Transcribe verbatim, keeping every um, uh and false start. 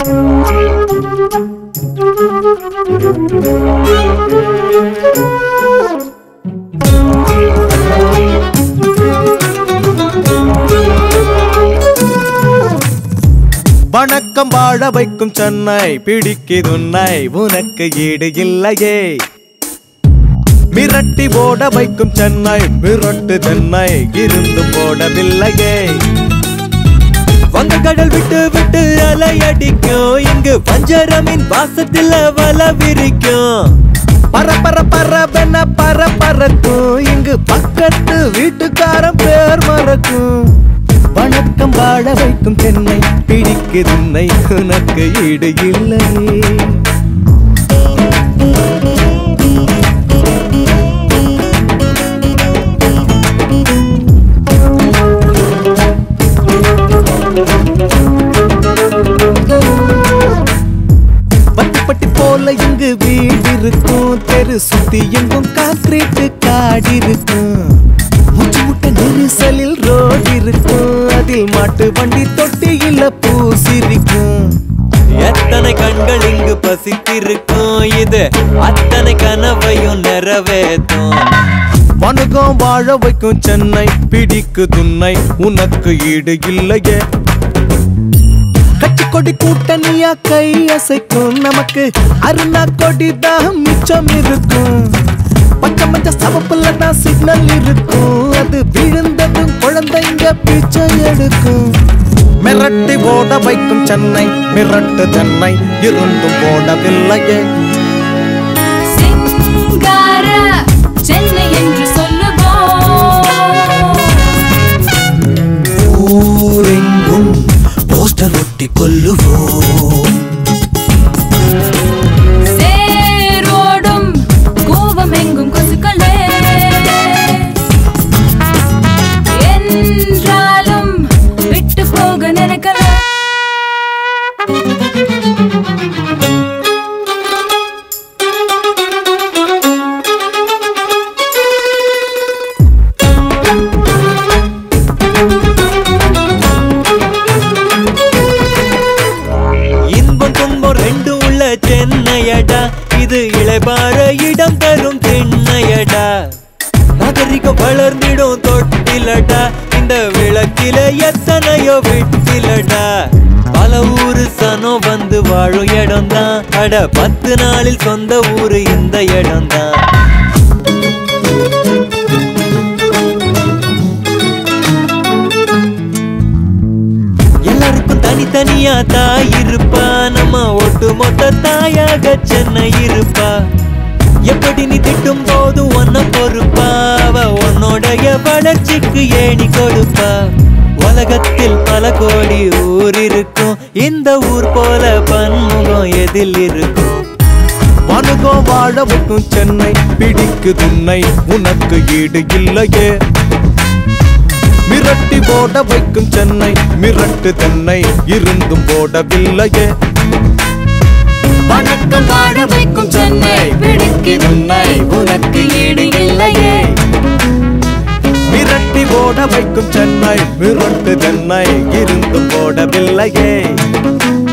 வணக்கம் வாழ வைக்கும் சென்னை பிடிக்குது உன்னை உனக்கு ஈடு இல்லையே மிரட்டி போட வைக்கும் சென்னை மிரட்டு தென்னை இருந்து போடவில்லையே வங்கக்கடல் விட்டு விட்டு அலையடிக்கும் இங்கு வஞ்சரமின் வாசத்தில் வல விரிக்கும் பர பர பரவென பர பறக்கும் இங்கு பக்கத்து வீட்டுக்காரன் பேர் மறக்கும் வணக்கம் வாழ வைக்கும் சென்னை பிடிக்குது உன்னை உனக்கு ஈடு இல்லையே பட்டி போல இங்கு வீடு இருக்கும் தெரு சுத்தி எங்கும் கான்கிரீட் காடு இருக்கும் மூச்சு முட்ட நெரிசலில் ரோடு இருக்கும் அதில் மாட்டு வண்டி தொட்டியில பூசிருக்கும் எத்தனை கண்கள் இங்கு பசித்திருக்கும் இது அத்தனை கனவையும் நிறைவேற்றும் வணக்கம் வாழ வைக்கும் சென்னை பிடிக்குது உன்னை உனக்கு ஈடு இல்லையே கட்சி கொடி கூட்டணியா கை அசைக்கும் நமக்கு அருணா கொடி தான் மிச்சம் இருக்கும் பச்சை மஞ்ச சவப்புல தான் சிக்னல் இருக்கும் அது விழுந்ததும் குழந்தைங்க பிச்சை எடுக்கும் மிரட்டி போட வைக்கும் சென்னை மிரட்டு தென்னை இருந்தும் போடவில்லையே சிங்கார சென்னை என்று சொல்லுவோம் ஊரெங்கும் போஸ்டர் ஒட்டி கொல்லுவோம் சேரோடும் கோவம் எங்கும் கொசுக்களே என்றாலும் விட்டு போக நினைக்கல சென்னையடா இது இளைப்பாற இடம் தரும் தென்னையடா நாகரிகம் வளர்ந்திடும் தொட்டிலடா இந்த விளக்கில எத்தனையோ விட்டிலடா பல ஊரு சனம் வந்து வாழும் இடம் தான் அட பத்து நாளில் சொந்த ஊரு இந்த இடம் தான் எல்லாருக்கும் தனித்தனியா தாய் இருப்பா நம்ம ஒட்டு மொத்த தாயாக சென்னை இருப்பா எப்படி நீ திட்டும் போது ஒன்ன பொறுப்பா அவ உன்னோடைய வளர்ச்சிக்கு ஏணி கொடுப்பா உலகத்தில் பல கோடி ஊர் இருக்கும் இந்த ஊர் போல பன்முகம் எதில் இருக்கும் வணக்கம் வாழ வைக்கும் சென்னை பிடிக்குது உன்னை உனக்கு ஈடு இல்லையே மிரட்டி போட வைக்கும் சென்னை மிரட்டு தென்னை இருந்தும் போடவில்லையே வணக்கம் வாழ வைக்கும் சென்னை பிடிக்குது உன்னை உனக்கு ஈடு இல்லையே மிரட்டி போட வைக்கும் சென்னை மிரட்டு தென்னை இருந்தும் போடவில்லையே